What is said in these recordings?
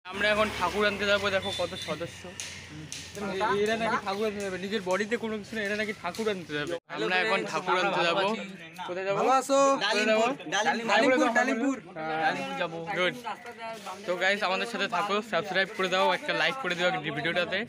আমরা এখন ঠাকুর আনতে যাবো, দেখো কত সদস্য। এরা নাকি ঠাকুর আনতে যাবে, নিজের বডিতে কোনো কিছু নেই, এরা নাকি ঠাকুর আনতে যাবে। আমরা এখন ঠাকুর আনতে যাবো। কোথায় যাবো? যাবো। গুড। তো গাইস আমাদের সাথে থাকো, সাবস্ক্রাইব করে দাও, একটা লাইক করে দাও ভিডিওটাতে।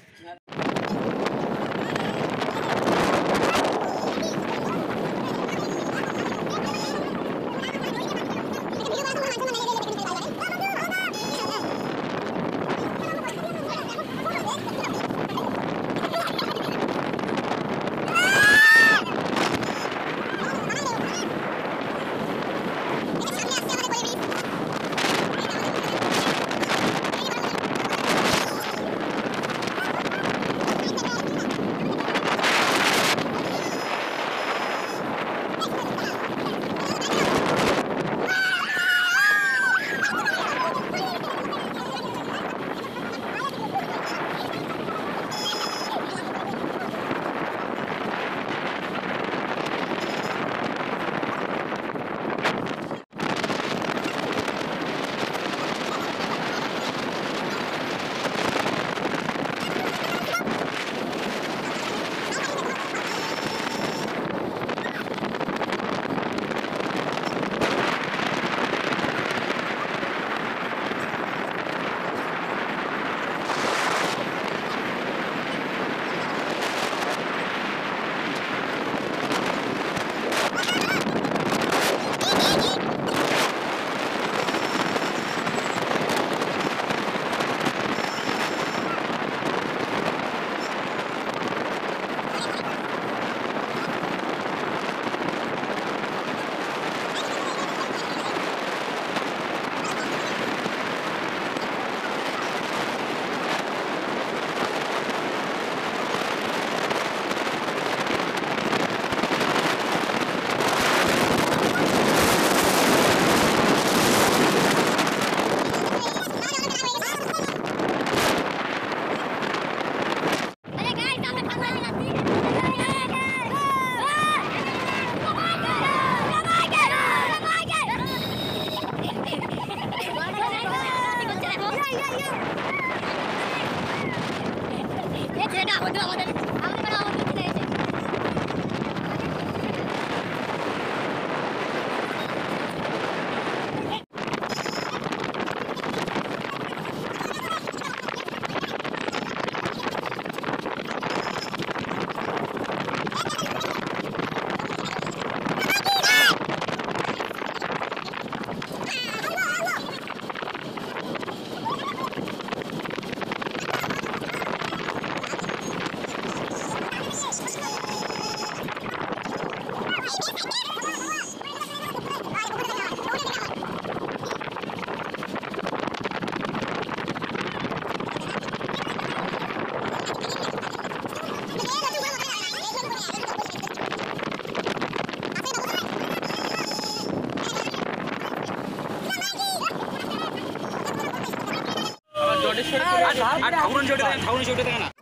ঠাকুর থাকে না।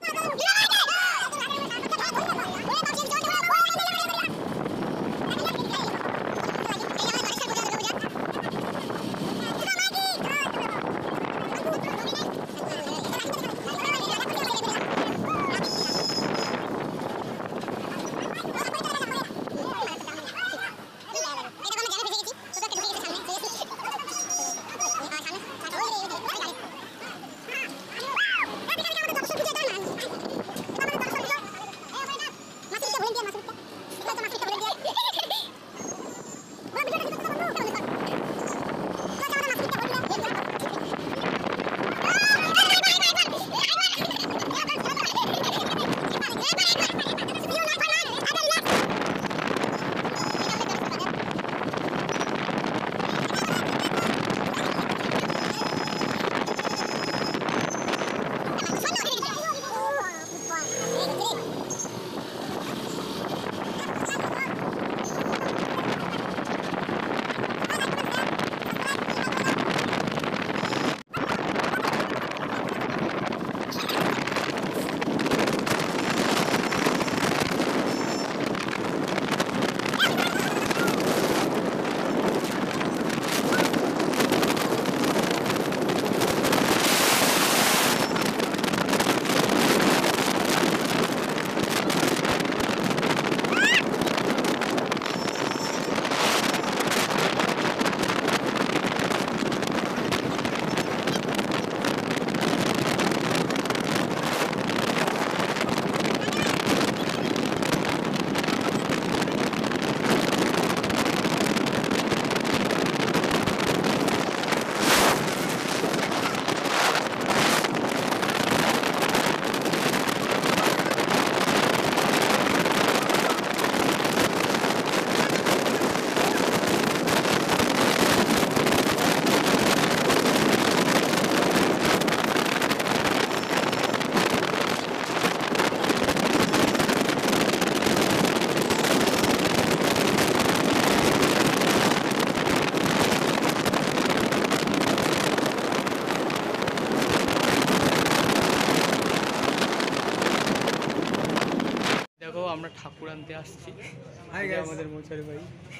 ঠাকুর আনতে আসছি। এই যে আমাদের মোচার ভাই,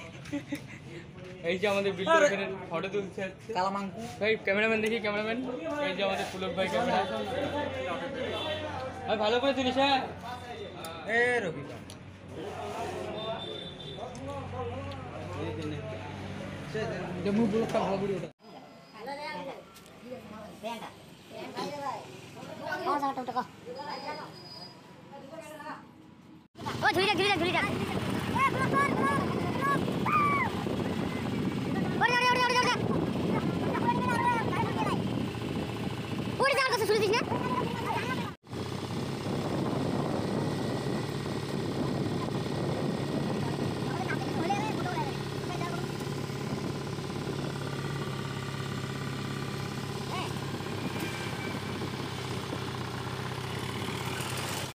এই যে আমাদের বিল্ডার এখানে ফটো তুলতে যাচ্ছে কালামাঙ্কু ভাই। ক্যামেরাম্যান দেখি, ক্যামেরাম্যান। এই যে আমাদের পুলক ভাই ক্যামেরা ভাই, ভালো করে তুলিস। হ্যাঁ জম্মু ব্লকটা ভালো করে ওটা। ও ধুই যাক ওরে যাক কথা শুনছিস না?